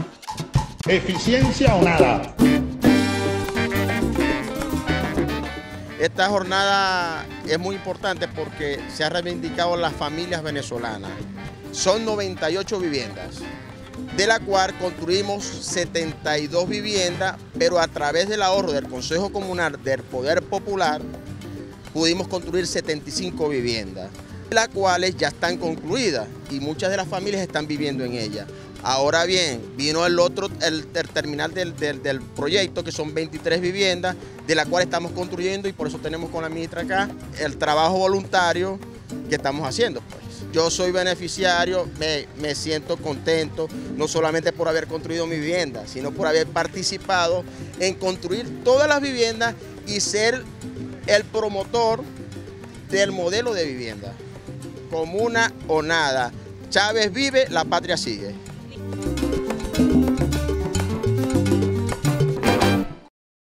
Eficiencia o nada. Esta jornada es muy importante porque se ha reivindicado las familias venezolanas. Son 98 viviendas, de la cual construimos 72 viviendas, pero a través del ahorro del Consejo Comunal del Poder Popular pudimos construir 75 viviendas, las cuales ya están concluidas y muchas de las familias están viviendo en ellas. Ahora bien, vino el terminal del proyecto, que son 23 viviendas, de la cual estamos construyendo, y por eso tenemos con la ministra acá el trabajo voluntario que estamos haciendo. Pues. Yo soy beneficiario, me siento contento, no solamente por haber construido mi vivienda, sino por haber participado en construir todas las viviendas y ser el promotor del modelo de vivienda. Comuna o nada. Chávez vive, la patria sigue.